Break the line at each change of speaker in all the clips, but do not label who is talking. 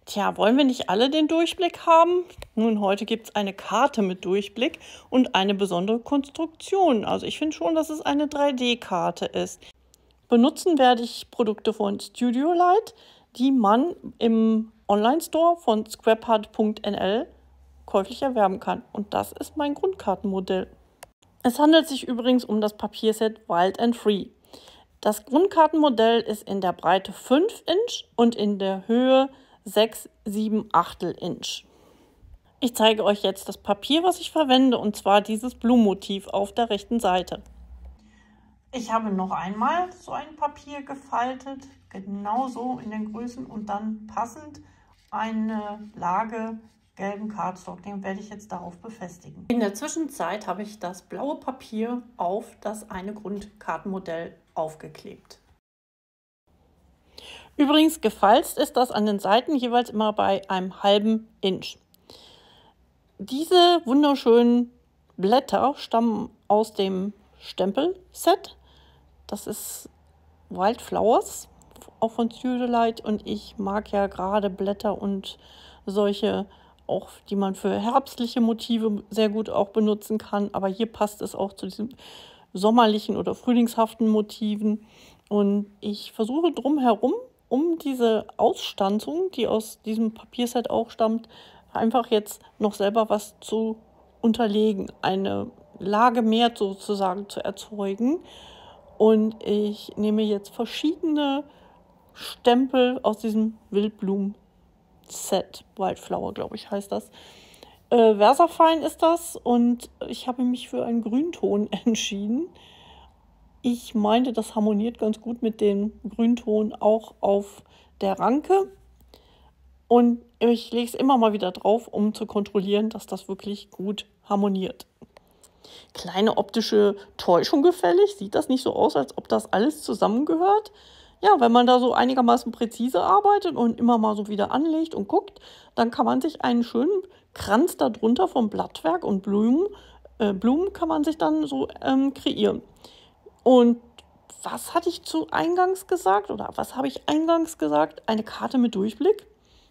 Tja, wollen wir nicht alle den Durchblick haben? Nun, heute gibt es eine Karte mit Durchblick und eine besondere Konstruktion. Also ich finde schon, dass es eine 3D-Karte ist. Benutzen werde ich Produkte von Studio Light, die man im Online-Store von scrapart.nl käuflich erwerben kann. Und das ist mein Grundkartenmodell. Es handelt sich übrigens um das Papierset Wild and Free. Das Grundkartenmodell ist in der Breite 5 Inch und in der Höhe 6, 7 Achtel Inch. Ich zeige euch jetzt das Papier, was ich verwende, und zwar dieses Blumenmotiv auf der rechten Seite. Ich habe noch einmal so ein Papier gefaltet, genauso in den Größen, und dann passend eine Lage gelben Cardstock. Den werde ich jetzt darauf befestigen. In der Zwischenzeit habe ich das blaue Papier auf das eine Grundkartenmodell aufgeklebt. Übrigens, gefalzt ist das an den Seiten jeweils immer bei einem halben Inch. Diese wunderschönen Blätter stammen aus dem Stempelset. Das ist Wildflowers, auch von Studio Light, und ich mag ja gerade Blätter und solche, auch die man für herbstliche Motive sehr gut auch benutzen kann. Aber hier passt es auch zu diesen sommerlichen oder frühlingshaften Motiven. Und ich versuche drumherum, um diese Ausstanzung, die aus diesem Papierset auch stammt, einfach jetzt noch selber was zu unterlegen, eine Lage mehr sozusagen zu erzeugen. Und ich nehme jetzt verschiedene Stempel aus diesem Wildblumen-Set, Wildflower, glaube ich, heißt das. Versafine ist das, und ich habe mich für einen Grünton entschieden. Ich meinte, das harmoniert ganz gut mit dem Grünton auch auf der Ranke. Und ich lege es immer mal wieder drauf, um zu kontrollieren, dass das wirklich gut harmoniert. Kleine optische Täuschung gefällig. Sieht das nicht so aus, als ob das alles zusammengehört? Ja, wenn man da so einigermaßen präzise arbeitet und immer mal so wieder anlegt und guckt, dann kann man sich einen schönen Kranz darunter vom Blattwerk und Blumen kann man sich dann so kreieren. Und was hatte ich eingangs gesagt? Oder was habe ich eingangs gesagt? Eine Karte mit Durchblick?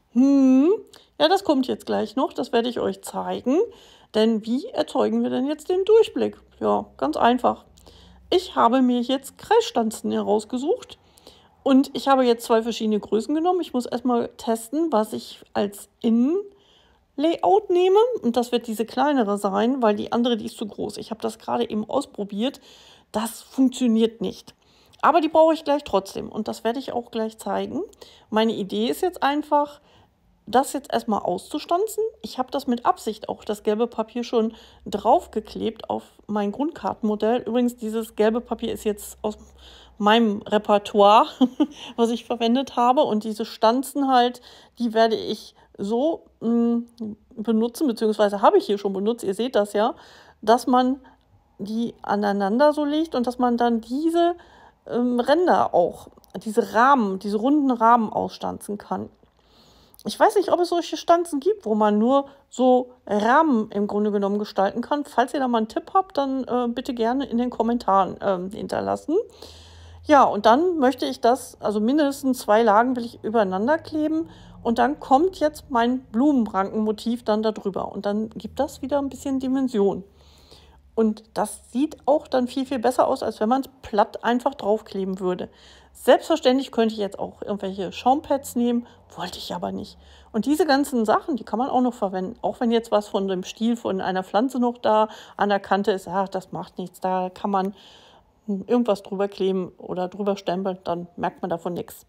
Ja, das kommt jetzt gleich noch. Das werde ich euch zeigen. Denn wie erzeugen wir denn jetzt den Durchblick? Ja, ganz einfach. Ich habe mir jetzt Kreisstanzen herausgesucht. Und ich habe jetzt 2 verschiedene Größen genommen. Ich muss erstmal testen, was ich als Innenlayout nehme. Und das wird diese kleinere sein, weil die andere, die ist zu groß. Ich habe das gerade eben ausprobiert. Das funktioniert nicht. Aber die brauche ich gleich trotzdem. Und das werde ich auch gleich zeigen. Meine Idee ist jetzt einfach, das jetzt erstmal auszustanzen. Ich habe das mit Absicht auch, das gelbe Papier, schon draufgeklebt auf mein Grundkartenmodell. Übrigens, dieses gelbe Papier ist jetzt aus meinem Repertoire, was ich verwendet habe. Und diese Stanzen halt, die werde ich so benutzen, beziehungsweise habe ich hier schon benutzt. Ihr seht das ja, dass man die aneinander so legt und dass man dann diese Ränder auch, diese Rahmen, diese runden Rahmen ausstanzen kann. Ich weiß nicht, ob es solche Stanzen gibt, wo man nur so Rahmen im Grunde genommen gestalten kann. Falls ihr da mal einen Tipp habt, dann bitte gerne in den Kommentaren hinterlassen. Ja, und dann möchte ich das, also mindestens 2 Lagen will ich übereinander kleben. Und dann kommt jetzt mein Blumenrankenmotiv dann da drüber. Und dann gibt das wieder ein bisschen Dimension. Und das sieht auch dann viel, viel besser aus, als wenn man es platt einfach draufkleben würde. Selbstverständlich könnte ich jetzt auch irgendwelche Schaumpads nehmen, wollte ich aber nicht. Und diese ganzen Sachen, die kann man auch noch verwenden. Auch wenn jetzt was von dem Stiel von einer Pflanze noch da an der Kante ist, ach, das macht nichts. Da kann man irgendwas drüber kleben oder drüber stempeln, dann merkt man davon nichts.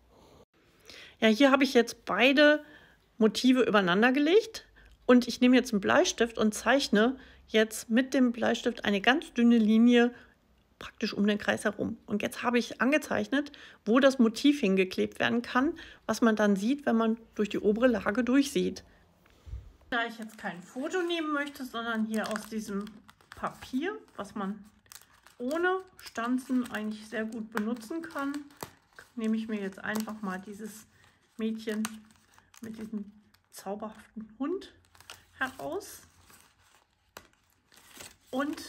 Ja, hier habe ich jetzt beide Motive übereinander gelegt. Und ich nehme jetzt einen Bleistift und zeichne jetzt mit dem Bleistift eine ganz dünne Linie praktisch um den Kreis herum. Und jetzt habe ich angezeichnet, wo das Motiv hingeklebt werden kann, was man dann sieht, wenn man durch die obere Lage durchsieht. Da ich jetzt kein Foto nehmen möchte, sondern hier aus diesem Papier, was man ohne Stanzen eigentlich sehr gut benutzen kann, nehme ich mir jetzt einfach mal dieses Mädchen mit diesem zauberhaften Hund heraus und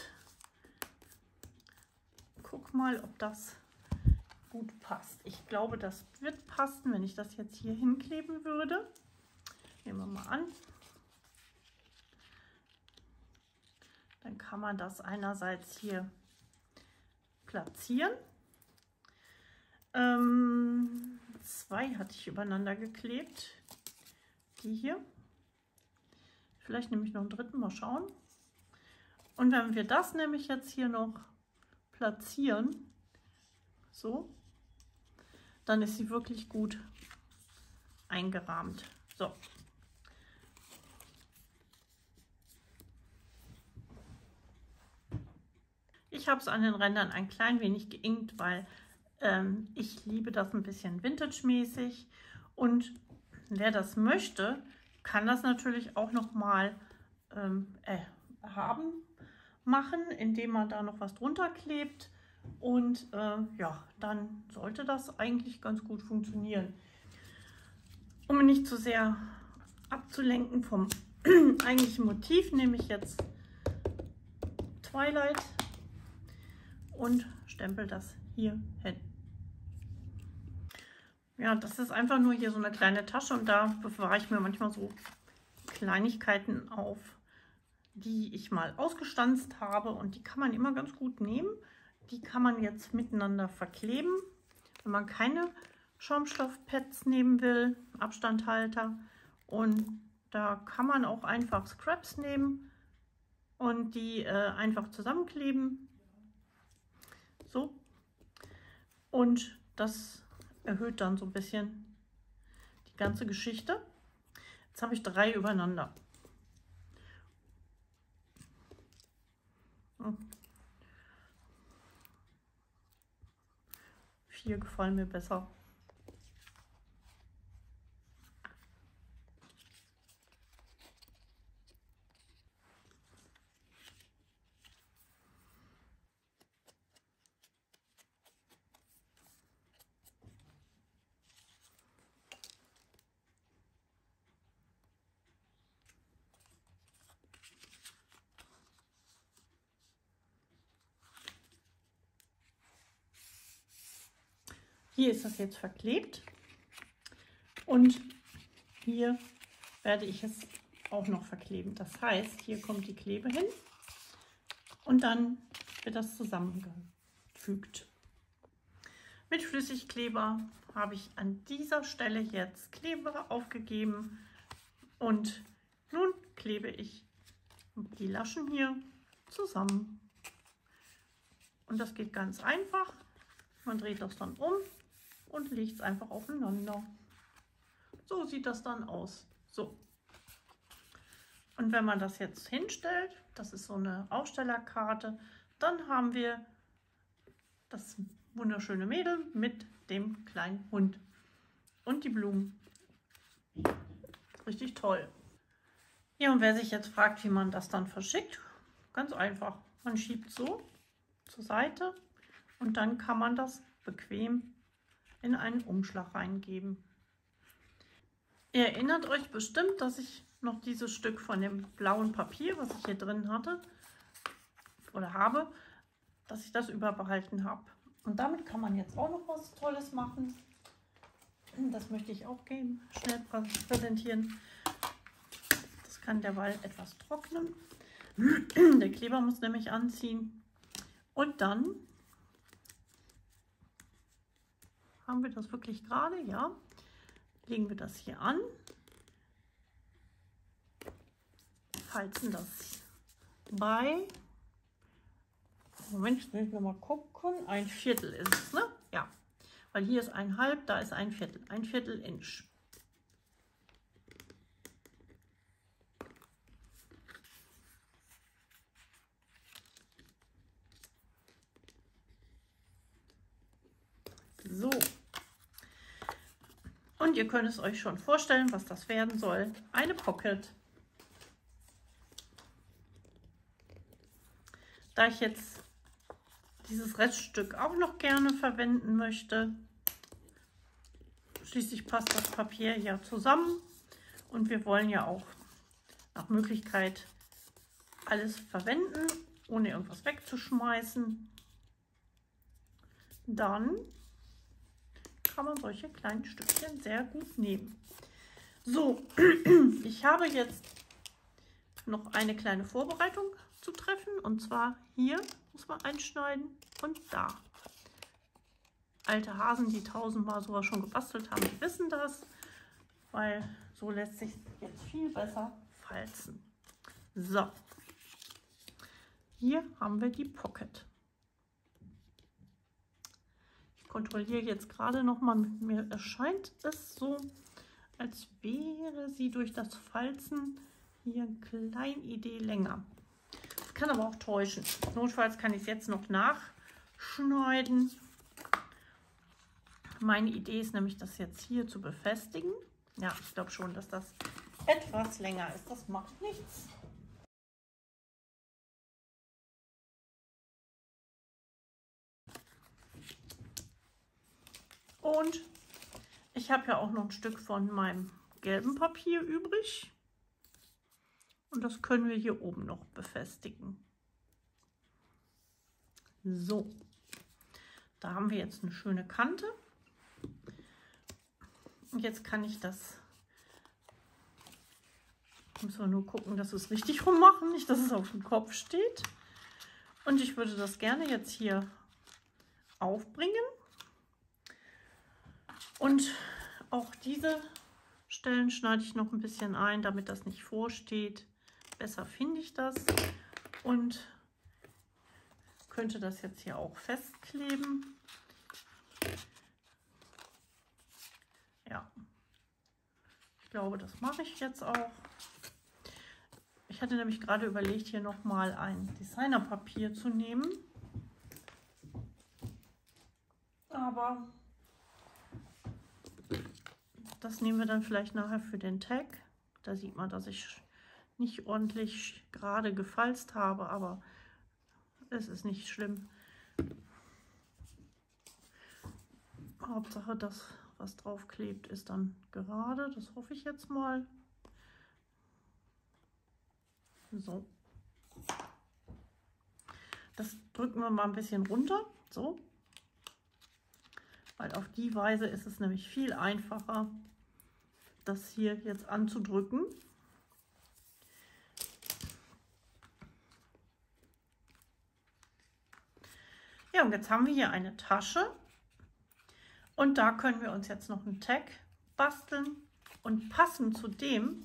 guck mal, ob das gut passt. Ich glaube, das wird passen, wenn ich das jetzt hier hinkleben würde. drehen wir mal an. Dann kann man das einerseits hier platzieren. 2 hatte ich übereinander geklebt. Die hier. Vielleicht nehme ich noch einen dritten, mal schauen. Und wenn wir das nämlich jetzt hier noch platzieren, so, dann ist sie wirklich gut eingerahmt. So. Ich habe es an den Rändern ein klein wenig geinkt, weil ich liebe das ein bisschen vintage-mäßig. Und wer das möchte, kann das natürlich auch noch mal machen, indem man da noch was drunter klebt. Und ja, dann sollte das eigentlich ganz gut funktionieren. Um nicht zu sehr abzulenken vom eigentlichen Motiv, nehme ich jetzt Twilight und stempel das hier hin. Ja, das ist einfach nur hier so eine kleine Tasche und da bewahre ich mir manchmal so Kleinigkeiten auf, die ich mal ausgestanzt habe, und die kann man immer ganz gut nehmen. Die kann man jetzt miteinander verkleben, wenn man keine Schaumstoffpads nehmen will, Abstandhalter. Und da kann man auch einfach Scraps nehmen und die einfach zusammenkleben. So. Und das erhöht dann so ein bisschen die ganze Geschichte. Jetzt habe ich 3 übereinander. 4 gefallen mir besser. Hier ist das jetzt verklebt und hier werde ich es auch noch verkleben. Das heißt, hier kommt die Klebe hin und dann wird das zusammengefügt. Mit Flüssigkleber habe ich an dieser Stelle jetzt Kleber aufgegeben und nun klebe ich die Laschen hier zusammen. Und das geht ganz einfach. Man dreht das dann um und legt es einfach aufeinander. So sieht das dann aus. So. Und wenn man das jetzt hinstellt, das ist so eine Aufstellerkarte, dann haben wir das wunderschöne Mädel mit dem kleinen Hund und die Blumen. Richtig toll. Ja, und wer sich jetzt fragt, wie man das dann verschickt, ganz einfach. Man schiebt so zur Seite und dann kann man das bequem in einen Umschlag reingeben. Ihr erinnert euch bestimmt, dass ich noch dieses Stück von dem blauen Papier, was ich hier drin hatte oder habe, dass ich das überbehalten habe. Und damit kann man jetzt auch noch was Tolles machen. Das möchte ich auch schnell präsentieren. Das kann derweil etwas trocknen. Der Kleber muss nämlich anziehen. Und dann haben wir das wirklich gerade, ja. Legen wir das hier an, falzen das bei, Moment, jetzt muss ich noch mal gucken, 1/4 ist es, ne? Ja, weil hier ist 1/2, da ist 1/4 Inch. So. Und ihr könnt es euch schon vorstellen, was das werden soll. Eine Pocket. Da ich jetzt dieses Reststück auch noch gerne verwenden möchte, schließlich passt das Papier ja zusammen und wir wollen ja auch nach Möglichkeit alles verwenden, ohne irgendwas wegzuschmeißen. Dann kann man solche kleinen Stückchen sehr gut nehmen. So, ich habe jetzt noch eine kleine Vorbereitung zu treffen. Und zwar hier muss man einschneiden und da. Alte Hasen, die tausendmal sowas schon gebastelt haben, die wissen das, weil so lässt sich jetzt viel besser falzen. So, hier haben wir die Pocket. Ich kontrolliere jetzt gerade noch mal, mir erscheint es so, als wäre sie durch das Falzen hier ein kleine Idee länger. Das kann aber auch täuschen. Notfalls kann ich es jetzt noch nachschneiden. Meine Idee ist nämlich, das jetzt hier zu befestigen. Ja, ich glaube schon, dass das etwas länger ist. Das macht nichts. Und ich habe ja auch noch ein Stück von meinem gelben Papier übrig. Und das können wir hier oben noch befestigen. So, da haben wir jetzt eine schöne Kante. Und jetzt kann ich das, müssen wir nur gucken, dass wir es richtig rum machen, nicht, dass es auf dem Kopf steht. Und ich würde das gerne jetzt hier aufbringen. Und auch diese Stellen schneide ich noch ein bisschen ein, damit das nicht vorsteht. Besser finde ich das. Und könnte das jetzt hier auch festkleben. Ja, ich glaube, das mache ich jetzt auch. Ich hatte nämlich gerade überlegt, hier nochmal ein Designerpapier zu nehmen. Aber das nehmen wir dann vielleicht nachher für den Tag. Da sieht man, dass ich nicht ordentlich gerade gefalzt habe, aber es ist nicht schlimm. Hauptsache, das, was drauf klebt, ist dann gerade. Das hoffe ich jetzt mal. So. Das drücken wir mal ein bisschen runter. So. Weil auf die Weise ist es nämlich viel einfacher, das hier jetzt anzudrücken. Ja, und jetzt haben wir hier eine Tasche und da können wir uns jetzt noch einen Tag basteln und passend zu dem,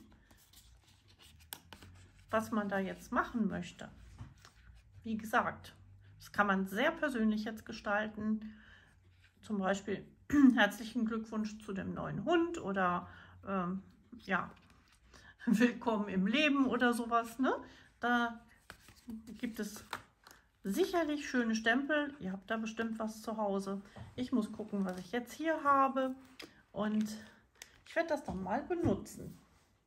was man da jetzt machen möchte. Wie gesagt, das kann man sehr persönlich jetzt gestalten. Zum Beispiel herzlichen Glückwunsch zu dem neuen Hund oder ja, willkommen im Leben oder sowas. Ne? Da gibt es sicherlich schöne Stempel. Ihr habt da bestimmt was zu Hause. Ich muss gucken, was ich jetzt hier habe. Und ich werde das dann mal benutzen.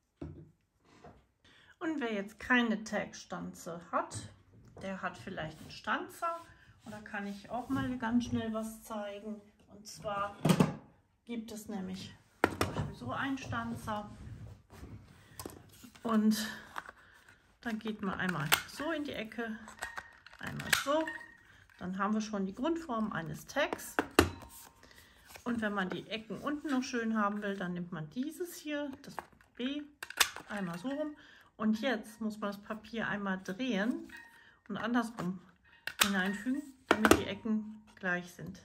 Und wer jetzt keine Tag-Stanze hat, der hat vielleicht einen Stanzer. Und da kann ich auch mal ganz schnell was zeigen. Und zwar gibt es nämlich zum Beispiel so einen Stanzer. Und dann geht man einmal so in die Ecke, einmal so. Dann haben wir schon die Grundform eines Tags. Und wenn man die Ecken unten noch schön haben will, dann nimmt man dieses hier, das B, einmal so rum. Und jetzt muss man das Papier einmal drehen und andersrum hineinfügen, damit die Ecken gleich sind.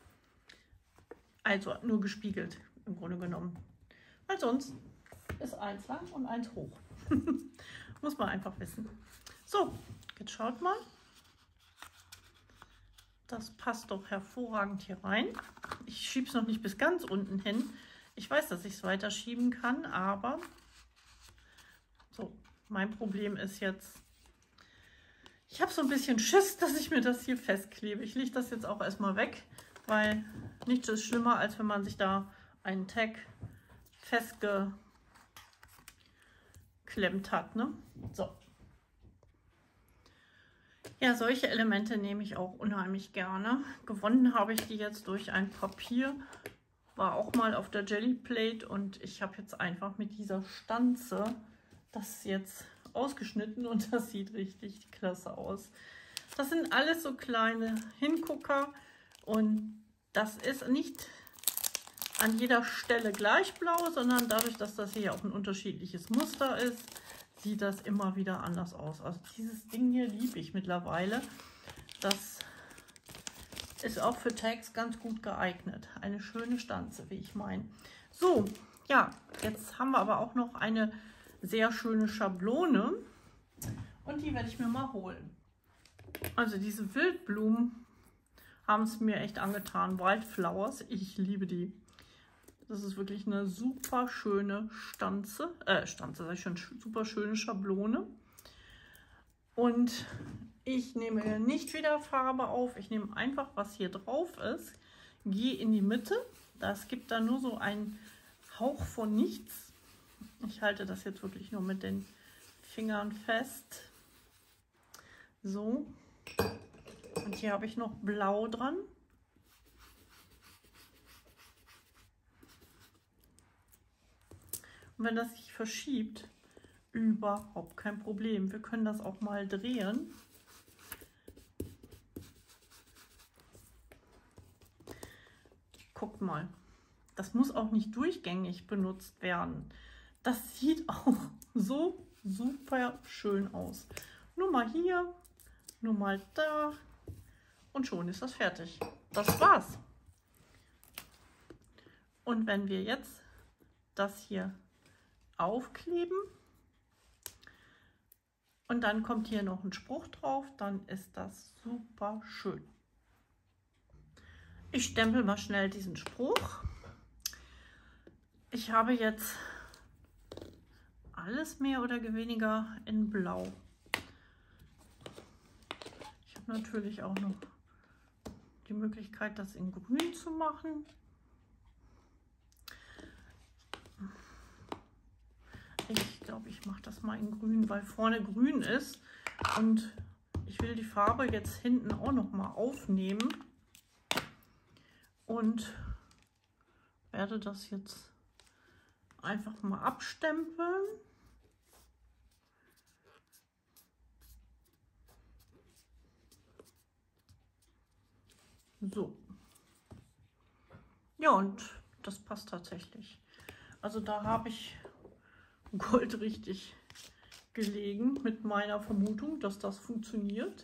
Also nur gespiegelt im Grunde genommen. Weil sonst ist eins lang und eins hoch. Muss man einfach wissen. So, jetzt schaut mal. Das passt doch hervorragend hier rein. Ich schiebe es noch nicht bis ganz unten hin. Ich weiß, dass ich es weiter schieben kann, aber so, mein Problem ist jetzt, ich habe so ein bisschen Schiss, dass ich mir das hier festklebe. Ich lege das jetzt auch erstmal weg, weil nichts ist schlimmer, als wenn man sich da einen Tag festgeklemmt hat. Ne? So. Ja, solche Elemente nehme ich auch unheimlich gerne. Gewonnen habe ich die jetzt durch ein Papier. War auch mal auf der Jelly Plate und ich habe jetzt einfach mit dieser Stanze das jetzt ausgeschnitten und das sieht richtig klasse aus. Das sind alles so kleine Hingucker und das ist nicht an jeder Stelle gleich blau, sondern dadurch, dass das hier auch ein unterschiedliches Muster ist, sieht das immer wieder anders aus. Also dieses Ding hier liebe ich mittlerweile. Das ist auch für Tags ganz gut geeignet. Eine schöne Stanze, wie ich meine. So, ja, jetzt haben wir aber auch noch eine sehr schöne Schablone. Und die werde ich mir mal holen. Also diese Wildblumen haben es mir echt angetan. Wildflowers, ich liebe die. Das ist wirklich eine super schöne Stanze, sag ich schon, super schöne Schablone. Und ich nehme nicht wieder Farbe auf, ich nehme einfach, was hier drauf ist, gehe in die Mitte. Das gibt da nur so einen Hauch von nichts. Ich halte das jetzt wirklich nur mit den Fingern fest. So. Und hier habe ich noch Blau dran. Und wenn das sich verschiebt, überhaupt kein Problem. Wir können das auch mal drehen. Guckt mal, das muss auch nicht durchgängig benutzt werden. Das sieht auch so super schön aus. Nur mal hier, nur mal da und schon ist das fertig. Das war's. Und wenn wir jetzt das hier aufkleben und dann kommt hier noch ein Spruch drauf, dann ist das super schön. Ich stempel mal schnell diesen Spruch. Ich habe jetzt alles mehr oder weniger in Blau. Ich habe natürlich auch noch die Möglichkeit, das in Grün zu machen. Ich glaube, ich mache das mal in Grün, weil vorne grün ist und ich will die Farbe jetzt hinten auch noch mal aufnehmen und werde das jetzt einfach mal abstempeln. So. Ja, und das passt tatsächlich. Also da habe ich Gold richtig gelegen mit meiner Vermutung, dass das funktioniert.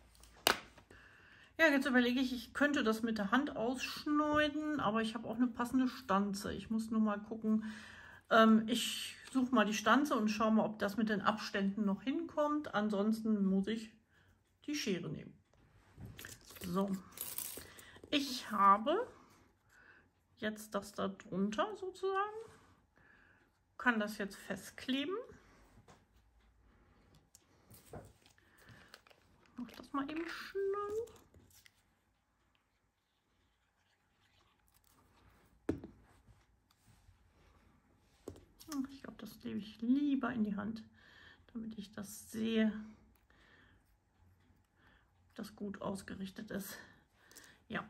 Ja, jetzt überlege ich, ich könnte das mit der Hand ausschneiden, aber ich habe auch eine passende Stanze. Ich muss nur mal gucken. Ich suche mal die Stanze und schaue mal, ob das mit den Abständen noch hinkommt. Ansonsten muss ich die Schere nehmen. So, ich habe jetzt das da drunter sozusagen. Kann das jetzt festkleben. Mach das mal eben schnell. Ich glaube, das lege ich lieber in die Hand, damit ich das sehe, ob das gut ausgerichtet ist. Ja.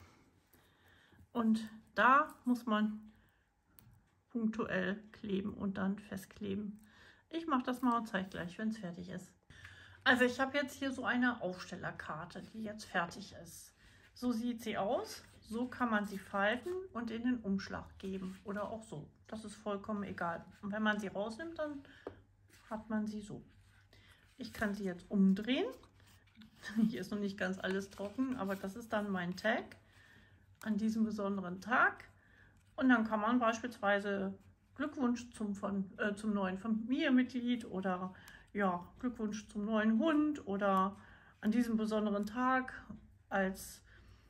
Und da muss man punktuell kleben und dann festkleben. Ich mache das mal und zeige gleich, wenn es fertig ist. Also ich habe jetzt hier so eine Aufstellerkarte, die jetzt fertig ist. So sieht sie aus. So kann man sie falten und in den Umschlag geben oder auch so. Das ist vollkommen egal. Und wenn man sie rausnimmt, dann hat man sie so. Ich kann sie jetzt umdrehen. Hier ist noch nicht ganz alles trocken, aber das ist dann mein Tag an diesem besonderen Tag. Und dann kann man beispielsweise Glückwunsch zum neuen Familienmitglied oder ja, Glückwunsch zum neuen Hund oder an diesem besonderen Tag, als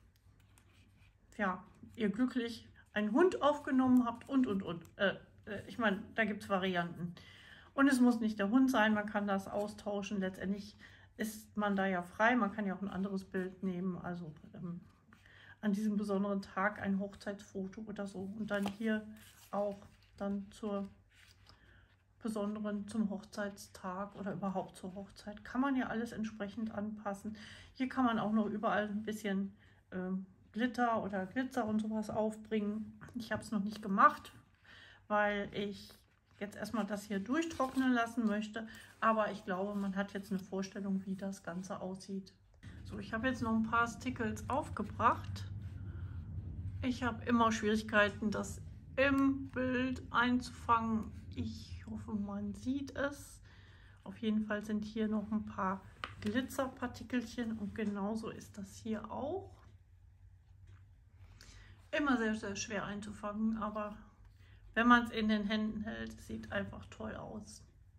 ja, ihr glücklich einen Hund aufgenommen habt und. Ich meine, da gibt es Varianten. Und es muss nicht der Hund sein, man kann das austauschen. Letztendlich ist man da ja frei, man kann ja auch ein anderes Bild nehmen, also an diesem besonderen Tag ein Hochzeitsfoto oder so. Und dann hier auch dann zum Hochzeitstag oder überhaupt zur Hochzeit. Kann man ja alles entsprechend anpassen. Hier kann man auch noch überall ein bisschen Glitter oder Glitzer und sowas aufbringen. Ich habe es noch nicht gemacht, weil ich jetzt erstmal das hier durchtrocknen lassen möchte. Aber ich glaube, man hat jetzt eine Vorstellung, wie das Ganze aussieht. So, ich habe jetzt noch ein paar Stickles aufgebracht. Ich habe immer Schwierigkeiten, das im Bild einzufangen. Ich hoffe, man sieht es. Auf jeden Fall sind hier noch ein paar Glitzerpartikelchen und genauso ist das hier auch. Immer sehr, sehr schwer einzufangen, aber wenn man es in den Händen hält, sieht einfach toll aus.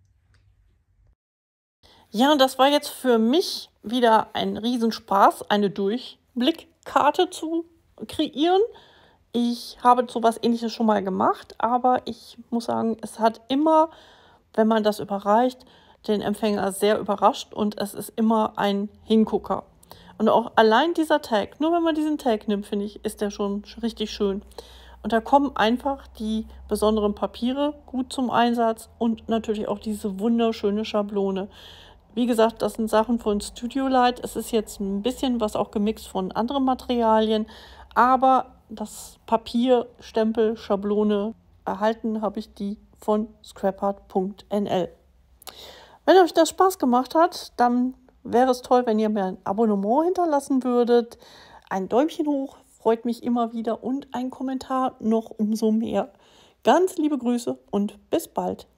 Ja, und das war jetzt für mich wieder ein Riesenspaß, eine Durchblickkarte zu kreieren. Ich habe sowas Ähnliches schon mal gemacht, aber ich muss sagen, es hat immer, wenn man das überreicht, den Empfänger sehr überrascht und es ist immer ein Hingucker. Und auch allein dieser Tag, nur wenn man diesen Tag nimmt, finde ich, ist der schon richtig schön. Und da kommen einfach die besonderen Papiere gut zum Einsatz und natürlich auch diese wunderschöne Schablone. Wie gesagt, das sind Sachen von Studio Light. Es ist jetzt ein bisschen was auch gemixt von anderen Materialien, aber das Papier, Stempel, Schablone erhalten habe ich die von scrapart.nl. Wenn euch das Spaß gemacht hat, dann wäre es toll, wenn ihr mir ein Abonnement hinterlassen würdet. Ein Däumchen hoch freut mich immer wieder und ein Kommentar noch umso mehr. Ganz liebe Grüße und bis bald.